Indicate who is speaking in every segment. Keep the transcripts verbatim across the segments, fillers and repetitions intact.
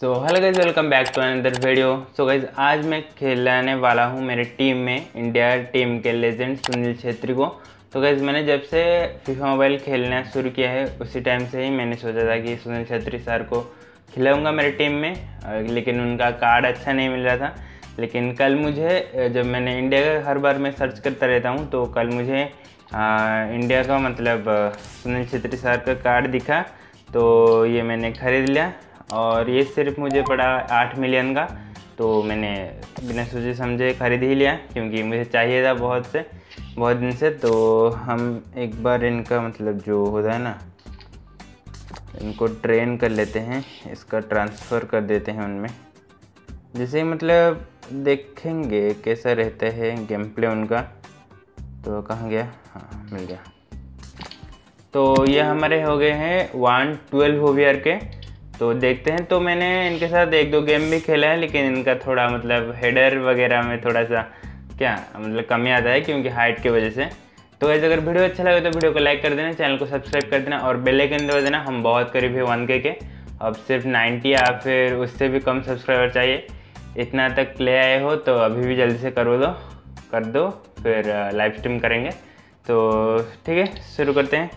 Speaker 1: So hello guys, welcome back to another video. So guys आज मैं खिलाने वाला हूँ मेरे टीम में इंडिया टीम के लेजेंड सुनील छेत्री को। तो गाइज मैंने जब से फीफा मोबाइल खेलना शुरू किया है उसी टाइम से ही मैंने सोचा था कि सुनील छेत्री सर को खिलाऊंगा मेरे टीम में, लेकिन उनका कार्ड अच्छा नहीं मिल रहा था। लेकिन कल मुझे, जब मैंने इंडिया का हर बार मैं सर्च करता रहता हूँ, तो कल मुझे आ, इंडिया का मतलब सुनील छेत्री सर का कार्ड दिखा, तो ये मैंने ख़रीद लिया। और ये सिर्फ मुझे पड़ा आठ मिलियन का, तो मैंने बिना सोचे समझे ख़रीद ही लिया क्योंकि मुझे चाहिए था बहुत से बहुत दिन से। तो हम एक बार इनका मतलब जो होता है ना, इनको ट्रेन कर लेते हैं, इसका ट्रांसफ़र कर देते हैं उनमें, जैसे मतलब देखेंगे कैसा रहता है गेम प्ले उनका। तो कहाँ गया? हाँ, मिल गया। तो ये हमारे हो गए हैं वन ट्वेल्व ओवीआर के। तो देखते हैं। तो मैंने इनके साथ एक दो गेम भी खेला है, लेकिन इनका थोड़ा मतलब हेडर वगैरह में थोड़ा सा क्या मतलब कमी आता है क्योंकि हाइट की वजह से। तो ऐसे अगर वीडियो अच्छा लगे तो वीडियो को लाइक कर देना, चैनल को सब्सक्राइब कर देना और बेल आइकन दबा देना। हम बहुत करीब है वन के के, अब सिर्फ नाइन्टी या फिर उससे भी कम सब्सक्राइबर चाहिए। इतना तक ले आए हो तो अभी भी जल्दी से करो दो कर दो फिर लाइव स्ट्रीम करेंगे। तो ठीक है, शुरू करते हैं।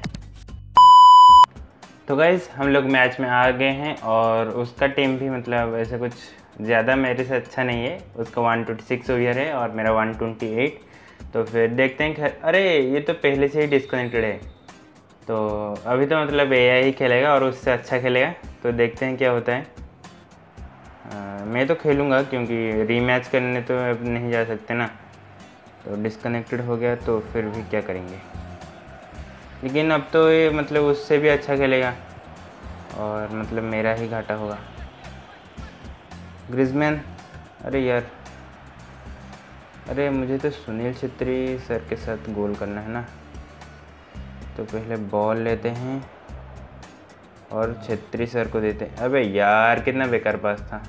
Speaker 1: तो गाइज़ हम लोग मैच में आ गए हैं और उसका टीम भी मतलब ऐसे कुछ ज़्यादा मेरे से अच्छा नहीं है। उसका वन ट्वेंटी सिक्स ओवर है और मेरा वन ट्वेंटी एट। तो फिर देखते हैं। अरे ये तो पहले से ही डिस्कनेक्टेड है, तो अभी तो मतलब एआई ही खेलेगा और उससे अच्छा खेलेगा। तो देखते हैं क्या होता है। आ, मैं तो खेलूँगा क्योंकि रीमैच करने तो अब नहीं जा सकते ना। तो डिस्कनेक्टेड हो गया तो फिर भी क्या करेंगे, लेकिन अब तो ये मतलब उससे भी अच्छा खेलेगा और मतलब मेरा ही घाटा होगा। ग्रिजमैन, अरे यार, अरे मुझे तो सुनील छेत्री सर के साथ गोल करना है ना। तो पहले बॉल लेते हैं और छेत्री सर को देते हैं। अबे यार कितना बेकार पास था।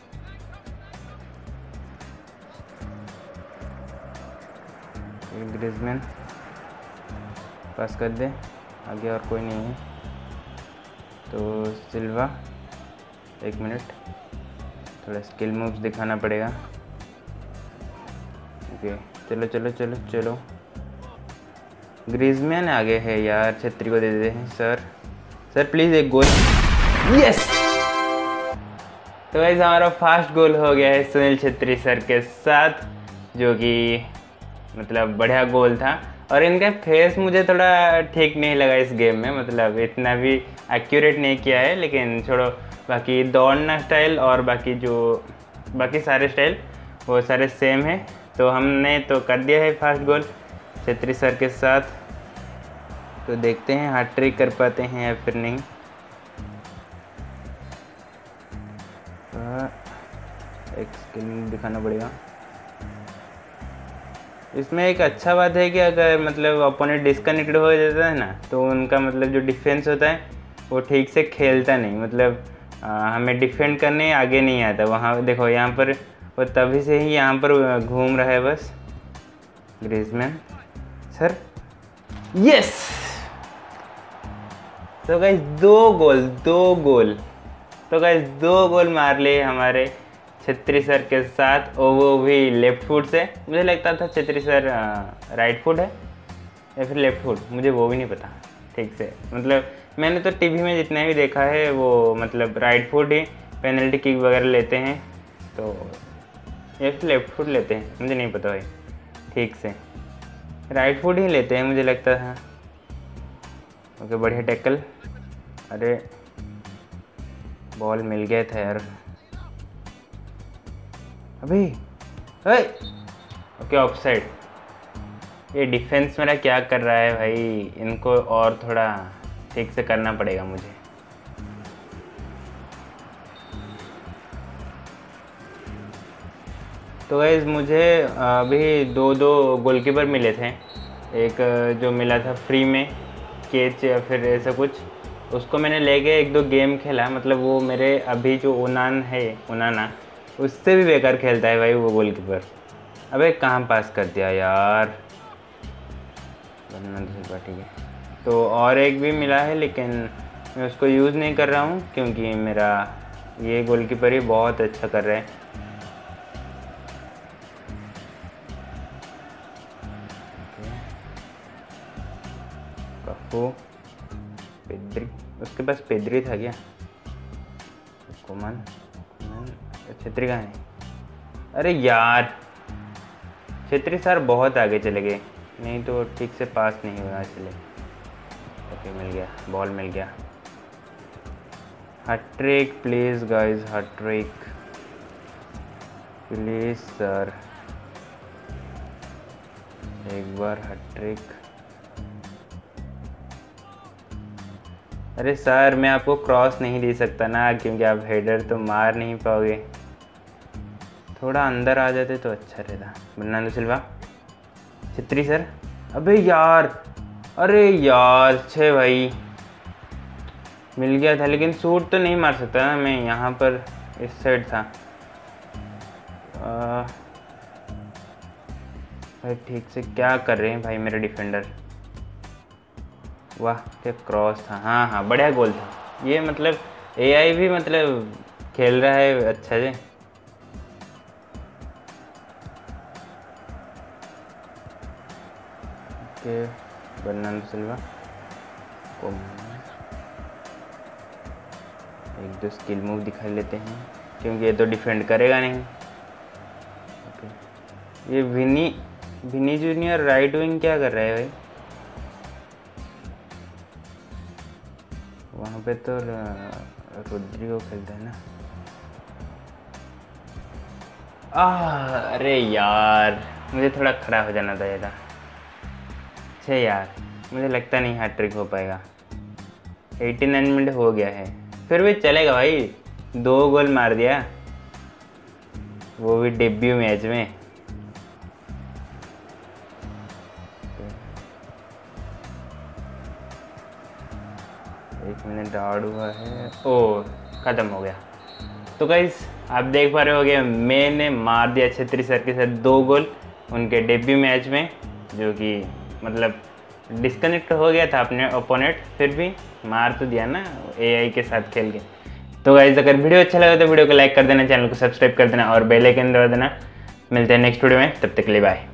Speaker 1: ग्रिजमैन पास कर दे, आगे और कोई नहीं है। तो सिल्वा, एक मिनट, थोड़ा स्किल मूव्स दिखाना पड़ेगा। ओके, चलो चलो चलो चलो। ग्रिजमैन आगे है यार, छेत्री को दे देते हैं। सर सर प्लीज़ एक गोल। यस! तो वैसे हमारा फास्ट गोल हो गया है सुनील छेत्री सर के साथ, जो कि मतलब बढ़िया गोल था। और इनका फेस मुझे थोड़ा ठीक नहीं लगा इस गेम में, मतलब इतना भी एक्यूरेट नहीं किया है। लेकिन छोड़ो, बाकी दौड़ना स्टाइल और बाकी जो बाकी सारे स्टाइल वो सारे सेम है। तो हमने तो कर दिया है फास्ट गोल छेत्री सर के साथ। तो देखते हैं हार्ट ट्रिक कर पाते हैं या फिर नहीं। एक स्किल दिखाना पड़ेगा। इसमें एक अच्छा बात है कि अगर मतलब अपोनेंट डिस्कनेक्टेड हो जाता है ना, तो उनका मतलब जो डिफेंस होता है वो ठीक से खेलता नहीं। मतलब आ, हमें डिफेंड करने आगे नहीं आता। वहाँ देखो, यहाँ पर वो तभी से ही यहाँ पर घूम रहा है बस। Griezmann sir, yes! तो गाइस दो गोल दो गोल तो गाइस दो गोल मार लिए हमारे छेत्री सर के साथ, और वो भी लेफ्ट फुट से। मुझे लगता था छेत्री सर राइट फुट है या फिर लेफ्ट फुट, मुझे वो भी नहीं पता ठीक से। मतलब मैंने तो टीवी में जितना भी देखा है वो मतलब राइट फुट ही पेनल्टी किक वगैरह लेते हैं, तो या फिर लेफ्ट फुट लेते हैं, मुझे नहीं पता भाई ठीक से। राइट फुट ही लेते हैं मुझे लगता है। ओके, बढ़िया टैकल। अरे बॉल मिल गया था यार अभी। Okay, offside. ये डिफेंस मेरा क्या कर रहा है भाई, इनको और थोड़ा ठीक से करना पड़ेगा मुझे। तो गाइस मुझे अभी दो दो गोलकीपर मिले थे। एक जो मिला था फ्री में कैच या फिर ऐसा कुछ, उसको मैंने लेके एक दो गेम खेला। मतलब वो मेरे अभी जो उनान है उनाना, उससे भी बेकार खेलता है भाई वो गोलकीपर। अबे कहाँ पास कर दिया यार, ठीक है। तो और एक भी मिला है, लेकिन मैं उसको यूज़ नहीं कर रहा हूँ क्योंकि मेरा ये गोलकीपर ही बहुत अच्छा कर रहे हैं। कफू, पेद्री, उसके पास पेद्री था क्या? कुमन, छेत्री का नहीं। अरे यार, छेत्री सर बहुत आगे चले गए, नहीं तो ठीक से पास नहीं हुआ चले। ओके, मिल गया, बॉल मिल गया। Hattrick please guys, hattrick please sir, एक बार हैट्रिक। अरे सर, मैं आपको क्रॉस नहीं दे सकता ना, क्योंकि आप हेडर तो मार नहीं पाओगे। थोड़ा अंदर आ जाते तो अच्छा रहता। बर्नार्डो सिल्वा, छेत्री सर, अबे यार, अरे यार, छे भाई, मिल गया था लेकिन शूट तो नहीं मार सकता ना मैं, यहाँ पर इस साइड था। आ, भाई ठीक से क्या कर रहे हैं भाई मेरे डिफेंडर। वाह, क्या क्रॉस था। हाँ हाँ, बढ़िया गोल था ये। मतलब एआई भी मतलब खेल रहा है अच्छा से। ओके, बर्नार्डो सिल्वा को एक दो स्किल मूव दिखा लेते हैं, क्योंकि ये तो डिफेंड करेगा नहीं। ओके, ये Vini Vini junior right wing क्या कर रहा है भाई? वहाँ पे तो रोड्रिगो खेलता है ना। आह, अरे यार, मुझे थोड़ा खड़ा हो जाना था। ये था छः यार, मुझे लगता नहीं हैट्रिक हो पाएगा। नवासी मिनट हो गया है, फिर भी चलेगा भाई। दो गोल मार दिया, वो भी डेब्यू मैच में। एक मिनट और हुआ है। ओ, ख़त्म हो गया। तो गाइस, आप देख पा रहे होगे, मैंने मार दिया छेत्री सर के साथ दो गोल उनके डेब्यू मैच में, जो कि मतलब डिस्कनेक्ट हो गया था अपने ओपोनेंट, फिर भी मार तो दिया ना एआई के साथ खेल के। तो गाइस, अगर वीडियो अच्छा लगा तो वीडियो को लाइक कर देना, चैनल को सब्सक्राइब कर देना और बेल आइकन दबा देना। मिलते हैं नेक्स्ट वीडियो में, तब तक के लिए बाय।